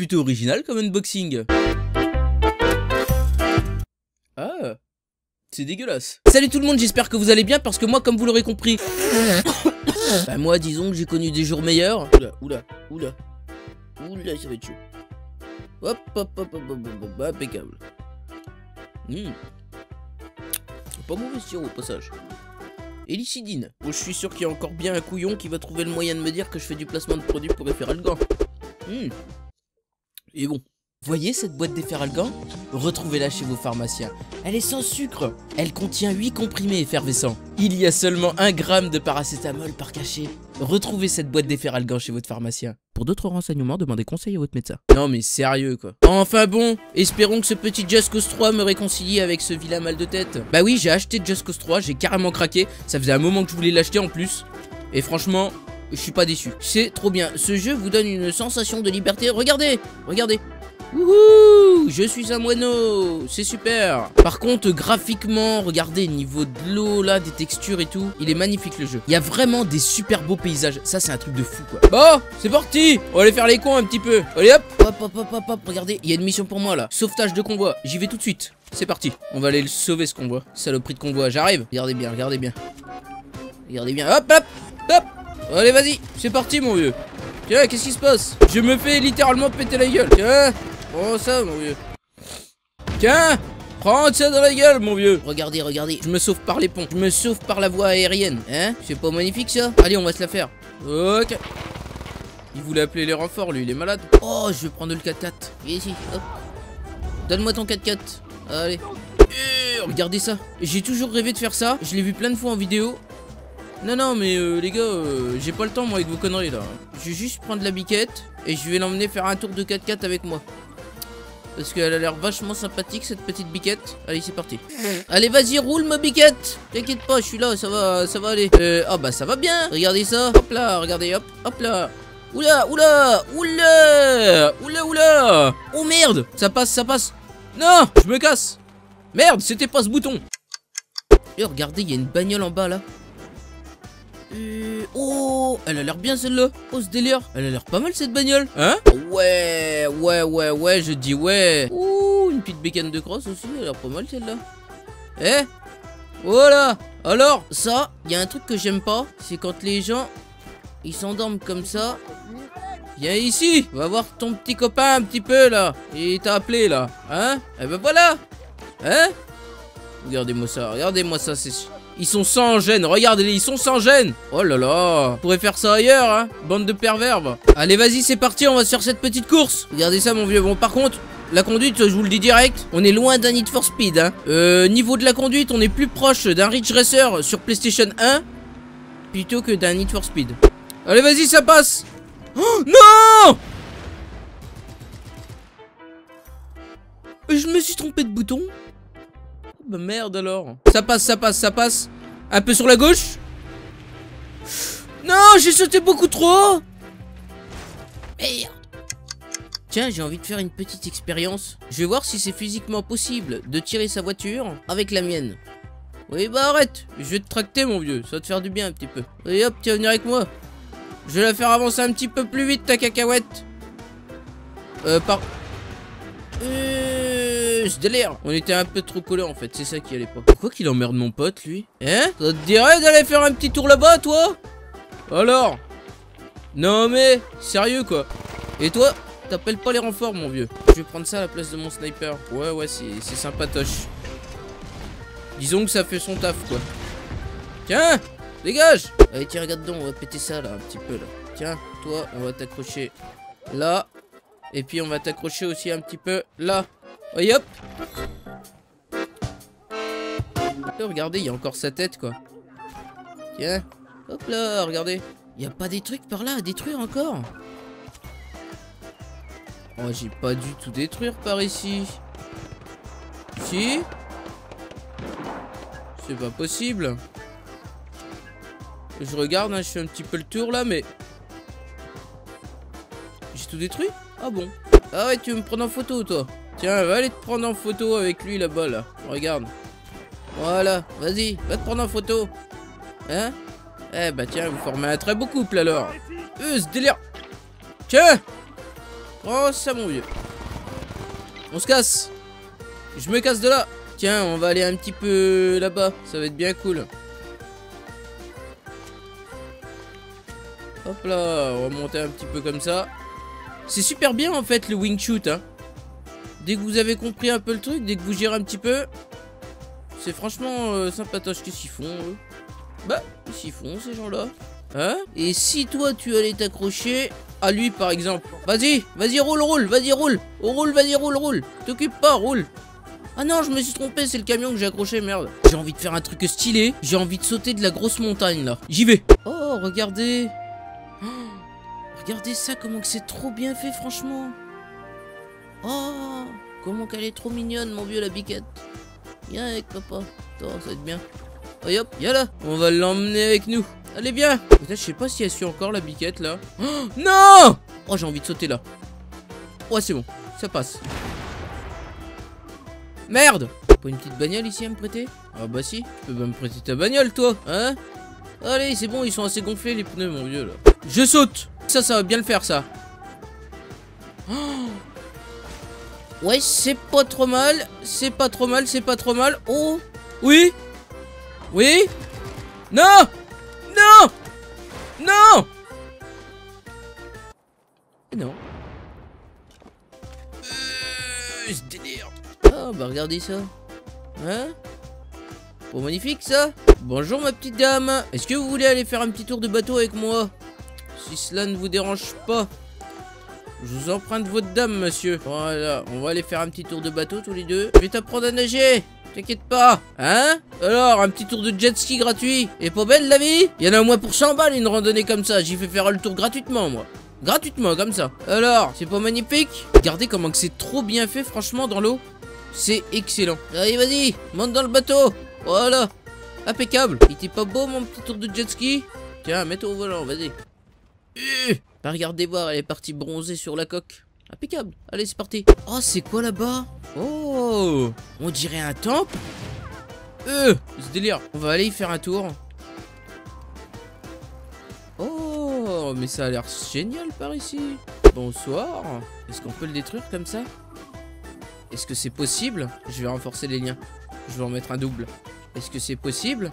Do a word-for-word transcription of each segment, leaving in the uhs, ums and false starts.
plutôt original comme unboxing. Ah, c'est dégueulasse. Salut tout le monde, j'espère que vous allez bien parce que moi, comme vous l'aurez compris, bah moi, disons que j'ai connu des jours meilleurs. Oula, oula, oula, oula, ça va être chaud. Hop, hop, hop, hop, hop, hop, hop, impeccable. Mmh. Pas mauvais sirop au passage. Hélicidine. Bon, je suis sûr qu'il y a encore bien un couillon qui va trouver le moyen de me dire que je fais du placement de produits pour Efferalgan. Mmh. Et bon. Voyez cette boîte d'Efferalgan? Retrouvez-la chez vos pharmaciens. Elle est sans sucre. Elle contient huit comprimés effervescents. Il y a seulement un gramme de paracétamol par cachet. Retrouvez cette boîte d'Efferalgan chez votre pharmacien. Pour d'autres renseignements, demandez conseil à votre médecin. Non mais sérieux quoi. Enfin bon, espérons que ce petit Just Cause trois me réconcilie avec ce vilain mal de tête. Bah oui, j'ai acheté Just Cause trois, j'ai carrément craqué. Ça faisait un moment que je voulais l'acheter en plus. Et franchement, je suis pas déçu. C'est trop bien. Ce jeu vous donne une sensation de liberté. Regardez, regardez. Wouhou, je suis un moineau, c'est super. Par contre, graphiquement, regardez, niveau de l'eau là, des textures et tout, il est magnifique le jeu. Il y a vraiment des super beaux paysages, ça c'est un truc de fou quoi. Bon, c'est parti, on va aller faire les cons un petit peu. Allez hop, hop, hop, hop, hop, hop, regardez, il y a une mission pour moi là, sauvetage de convoi, j'y vais tout de suite. C'est parti, on va aller le sauver ce convoi, saloperie de convoi, j'arrive. Regardez bien, regardez bien. Regardez bien, hop, hop, hop. Allez vas-y, c'est parti mon vieux. Tiens, qu'est-ce qui se passe? Je me fais littéralement péter la gueule, tiens. Oh ça mon vieux. Tiens, prends ça dans la gueule mon vieux. Regardez, regardez, je me sauve par les ponts. Je me sauve par la voie aérienne. Hein? C'est pas magnifique ça? Allez, on va se la faire. Ok. Il voulait appeler les renforts lui, il est malade. Oh, je vais prendre le quatre-quatre. Viens ici, hop. Donne-moi ton quatre-quatre. Allez. Euh, regardez ça. J'ai toujours rêvé de faire ça. Je l'ai vu plein de fois en vidéo. Non, non, mais euh, les gars, euh, j'ai pas le temps moi avec vos conneries là. Je vais juste prendre la biquette et je vais l'emmener faire un tour de quatre-quatre avec moi. Parce qu'elle a l'air vachement sympathique cette petite biquette. Allez, c'est parti. Allez, vas-y, roule ma biquette. T'inquiète pas, je suis là, ça va, ça va aller. Euh, ah bah ça va bien. Regardez ça. Hop là, regardez, hop, hop là. Oula, oula, oula, oula, oula. Oh merde, ça passe, ça passe. Non, je me casse. Merde, c'était pas ce bouton. Et regardez, il y a une bagnole en bas là. Euh, oh, elle a l'air bien celle-là. Oh ce délire, elle a l'air pas mal cette bagnole. Hein? Ouais, ouais, ouais, ouais, je dis ouais. Ouh, une petite bécane de crosse aussi, elle a l'air pas mal celle-là. Eh, voilà. Alors, ça, il y a un truc que j'aime pas, c'est quand les gens, ils s'endorment comme ça. Viens ici, va voir ton petit copain un petit peu là. Il t'a appelé là, hein? Eh ben voilà. Hein? Regardez-moi ça, regardez-moi ça, c'est... Ils sont sans gêne, regardez-les, ils sont sans gêne. Oh là là, on pourrait faire ça ailleurs, hein. Bande de pervers. Allez, vas-y, c'est parti, on va se faire cette petite course. Regardez ça, mon vieux. Bon, par contre, la conduite, je vous le dis direct, on est loin d'un Need for Speed, hein. Euh, niveau de la conduite, on est plus proche d'un Ridge Racer sur PlayStation un plutôt que d'un Need for Speed. Allez, vas-y, ça passe. Oh, non! Je me suis trompé de bouton. Bah merde alors. Ça passe, ça passe, ça passe. Un peu sur la gauche. Non, j'ai sauté beaucoup trop. Merde. Tiens, j'ai envie de faire une petite expérience. Je vais voir si c'est physiquement possible de tirer sa voiture avec la mienne. Oui, bah arrête. Je vais te tracter mon vieux. Ça va te faire du bien un petit peu. Et hop, tu vas venir avec moi. Je vais la faire avancer un petit peu plus vite ta cacahuète. Euh, par... Euh... Ce délire. On était un peu trop collés en fait, c'est ça qui allait pas. Pourquoi qu'il emmerde mon pote lui? Hein? Ça te dirait d'aller faire un petit tour là-bas toi? Alors? Non mais, sérieux quoi? Et toi, t'appelles pas les renforts mon vieux. Je vais prendre ça à la place de mon sniper. Ouais ouais, c'est sympatoche. Disons que ça fait son taf quoi. Tiens, dégage. Allez tiens, regarde donc, on va péter ça là un petit peu là. Tiens, toi, on va t'accrocher là. Et puis on va t'accrocher aussi un petit peu là. Oui, hop. Oh, regardez, il y a encore sa tête, quoi. Tiens. Hop là, regardez. Il n'y a pas des trucs par là à détruire encore? Oh, j'ai pas dû tout détruire par ici. Si? C'est pas possible. Je regarde, hein, je fais un petit peu le tour, là, mais... J'ai tout détruit? Ah bon? Ah ouais, tu veux me prendre en photo, toi? Tiens, va aller te prendre en photo avec lui là-bas, là. Regarde. Voilà, vas-y, va te prendre en photo. Hein? Eh bah tiens, vous formez un très beau couple alors. Euh, ce délire. Tiens. Oh, ça, mon vieux. On se casse. Je me casse de là. Tiens, on va aller un petit peu là-bas. Ça va être bien cool. Hop là, on va monter un petit peu comme ça. C'est super bien en fait le wing shoot hein. Dès que vous avez compris un peu le truc, dès que vous gérez un petit peu, c'est franchement euh, sympatoche. Qu'est-ce qu'ils font eux? Bah, qu'est-ce qu'ils font ces gens-là? Hein? Et si toi tu allais t'accrocher à lui par exemple, vas-y, vas-y roule, roule, vas-y roule, oh, roule, vas-y roule, roule, t'occupe pas, roule. Ah non, je me suis trompé, c'est le camion que j'ai accroché, merde. J'ai envie de faire un truc stylé, j'ai envie de sauter de la grosse montagne là. J'y vais. Oh, regardez. Oh, regardez ça, comment que c'est trop bien fait franchement. Oh, comment qu'elle est trop mignonne mon vieux la biquette. Viens avec papa. Attends, ça va être bien. Oh hop, y'a là. On va l'emmener avec nous. Allez bien. Peut-être je sais pas si elle suit encore la biquette là. Oh, non. Oh j'ai envie de sauter là. Ouais c'est bon, ça passe. Merde. Pas une petite bagnole ici à me prêter? Ah bah si, tu peux pas me prêter ta bagnole toi, hein? Allez c'est bon, ils sont assez gonflés les pneus mon vieux là. Je saute. Ça, ça va bien le faire ça. Oh. Ouais c'est pas trop mal. C'est pas trop mal, c'est pas trop mal. Oh. Oui. Oui. Non. Non. Non. Non. Euh, ce délire. Ah bah regardez ça. Hein? Pas magnifique ça. Bonjour ma petite dame. Est-ce que vous voulez aller faire un petit tour de bateau avec moi? Si cela ne vous dérange pas. Je vous emprunte votre dame monsieur. Voilà, on va aller faire un petit tour de bateau tous les deux. Je vais t'apprendre à nager. T'inquiète pas. Hein? Alors, un petit tour de jet ski gratuit. Et pas belle la vie? Il y en a au moins pour cent balles une randonnée comme ça. J'y fais faire le tour gratuitement moi. Gratuitement comme ça. Alors, c'est pas magnifique? Regardez comment que c'est trop bien fait franchement dans l'eau. C'est excellent. Allez vas-y, monte dans le bateau. Voilà. Impeccable. Il était pas beau mon petit tour de jet ski? Tiens, mets-toi au volant, vas-y. Euh, bah regardez voir, elle est partie bronzer sur la coque. Impeccable. Allez c'est parti. Oh c'est quoi là-bas? Oh, on dirait un temple. Euh, ce délire. On va aller y faire un tour. Oh, mais ça a l'air génial par ici. Bonsoir. Est-ce qu'on peut le détruire comme ça? Est-ce que c'est possible? Je vais renforcer les liens. Je vais en mettre un double. Est-ce que c'est possible?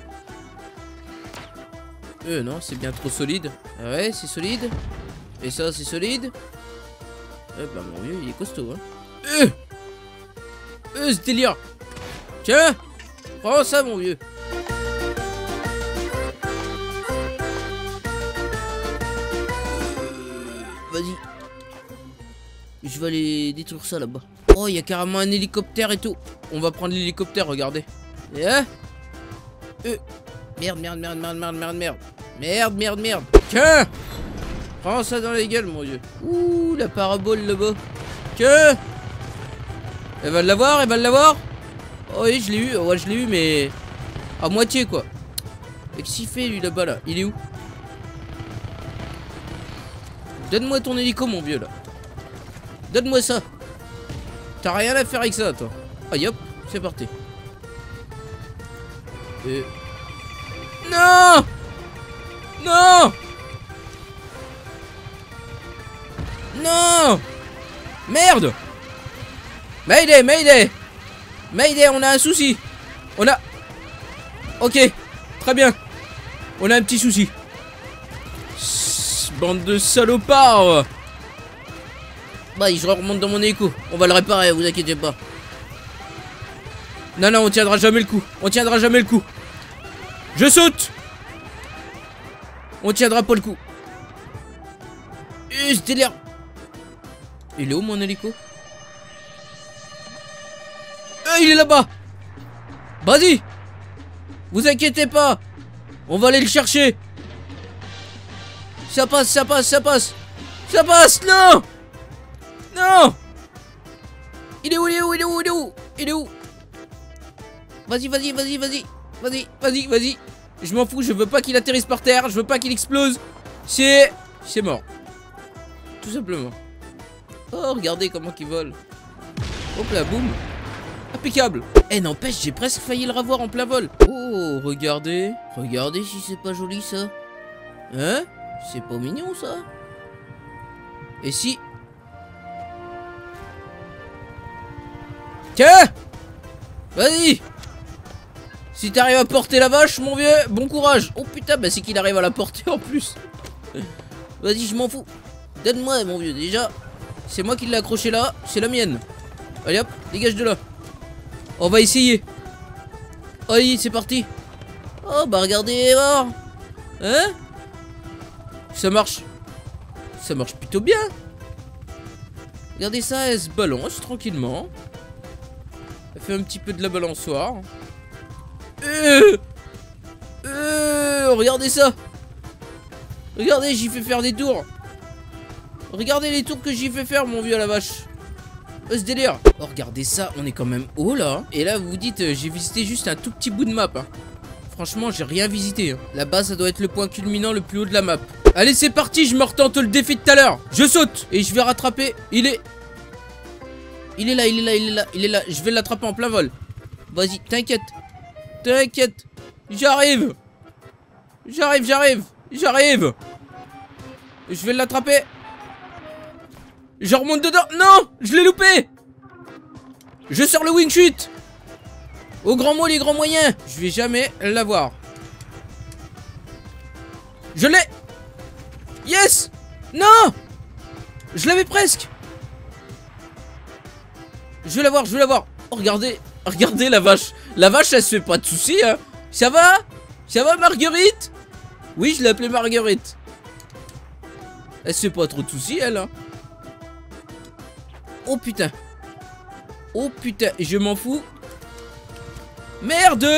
Euh non, c'est bien trop solide. Ah ouais, c'est solide. Et ça, c'est solide. Eh bah mon vieux, il est costaud hein. Euh Euh, ce délire. Tiens, prends ça mon vieux. Vas-y. Je vais aller détruire ça là-bas. Oh, il y a carrément un hélicoptère et tout. On va prendre l'hélicoptère, regardez. Et hein? Euh. Merde, merde, merde, merde, merde, merde, merde. Merde, merde, merde. Tiens! Prends ça dans la gueule, mon dieu. Ouh, la parabole là-bas. Tiens! Elle va l'avoir, elle va l'avoir. Oh oui, je l'ai eu. Ouais, je l'ai eu, mais à moitié, quoi. Et qu'est-ce qu'il fait, lui, là-bas, là? Il est où? Donne-moi ton hélico, mon vieux, là. Donne-moi ça. T'as rien à faire avec ça, toi. Aïe, hop, c'est parti. Et... Non! Non! Non! Merde! Mayday, Mayday! Mayday, on a un souci! On a... Ok, très bien. On a un petit souci. Bande de salopards! Bah, je remonte dans mon écho. On va le réparer, vous inquiétez pas. Non, non, on tiendra jamais le coup. On tiendra jamais le coup. Je saute! On tiendra pas le coup. Euh, c'était l'air. Il est où mon hélico? Euh, il est là-bas. Vas-y. Vous inquiétez pas. On va aller le chercher. Ça passe, ça passe, ça passe. Ça passe, non. Non. Il est où, il est où, il est où, il est où? Il est où? Vas-y, vas-y, vas-y, vas-y. Vas-y, vas-y, vas-y. Je m'en fous, je veux pas qu'il atterrisse par terre. Je veux pas qu'il explose. C'est... C'est mort. Tout simplement. Oh, regardez comment qu'il vole. Hop là, boum. Impeccable. Eh, n'empêche, j'ai presque failli le revoir en plein vol. Oh, regardez. Regardez si c'est pas joli, ça. Hein? C'est pas mignon, ça? Et si... Tiens! Vas-y! Si t'arrives à porter la vache, mon vieux, bon courage! Oh putain, bah c'est qu'il arrive à la porter en plus! Vas-y, je m'en fous! Donne-moi, mon vieux, déjà! C'est moi qui l'ai accroché là, c'est la mienne! Allez hop, dégage de là! On va essayer! Allez, c'est parti! Oh bah regardez voir! Hein? Ça marche! Ça marche plutôt bien! Regardez ça, elle se balance tranquillement. Elle fait un petit peu de la balançoire. Euh euh regardez ça. Regardez, j'y fais faire des tours. Regardez les tours que j'y fais faire, mon vieux à la vache. Oh, ce délire. Oh, regardez ça, on est quand même haut là. Et là, vous vous dites, euh, j'ai visité juste un tout petit bout de map. Hein. Franchement, j'ai rien visité. Hein. Là-bas, ça doit être le point culminant le plus haut de la map. Allez, c'est parti, je me retente le défi de tout à l'heure. Je saute et je vais rattraper. Il est... Il est là, il est là, il est là, il est là. Je vais l'attraper en plein vol. Vas-y, t'inquiète. T'inquiète. J'arrive. J'arrive, j'arrive. J'arrive. Je vais l'attraper. Je remonte dedans. Non, je l'ai loupé. Je sors le wing chute. Au grand mot, les grands moyens. Je vais jamais l'avoir. Je l'ai. Yes. Non. Je l'avais presque. Je vais l'avoir, je vais l'avoir. Oh, regardez, regardez la vache. La vache, elle se fait pas de soucis, hein. Ça va? Ça va, Marguerite? Oui, je l'ai appelée Marguerite. Elle se fait pas trop de soucis, elle, hein. Oh, putain. Oh, putain, je m'en fous. Merde!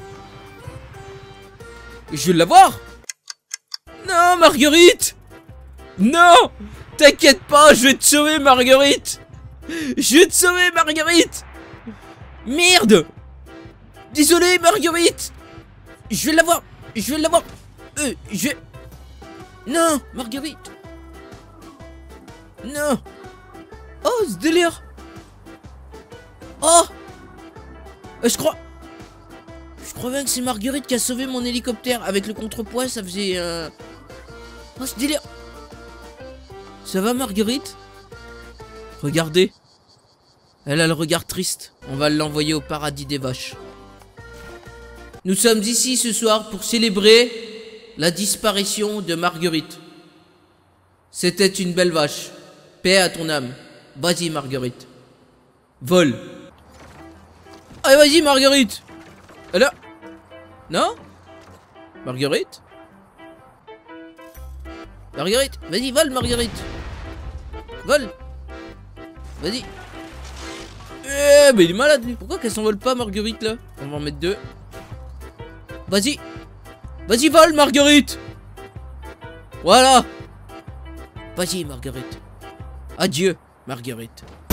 Je vais l'avoir. Non, Marguerite. Non. T'inquiète pas, je vais te sauver, Marguerite. Je vais te sauver, Marguerite. Merde. Désolé, Marguerite. Je vais l'avoir. Je vais l'avoir. Euh, je vais... Non, Marguerite. Non. Oh, ce délire. Oh. Euh, je crois... Je crois bien que c'est Marguerite qui a sauvé mon hélicoptère. Avec le contrepoids, ça faisait... Euh... Oh, ce délire. Ça va, Marguerite? Regardez. Elle a le regard triste. On va l'envoyer au paradis des vaches. Nous sommes ici ce soir pour célébrer la disparition de Marguerite. C'était une belle vache. Paix à ton âme. Vas-y, Marguerite. Vole. Allez, vas-y, Marguerite. Elle a... Non? Marguerite? Marguerite, vas-y, vole, Marguerite. Vole. Vas-y. Eh, mais il est malade, lui. Pourquoi qu'elle s'envole pas, Marguerite, là? On va en mettre deux. Vas-y. Vas-y, vole, Marguerite. Voilà. Vas-y, Marguerite. Adieu, Marguerite.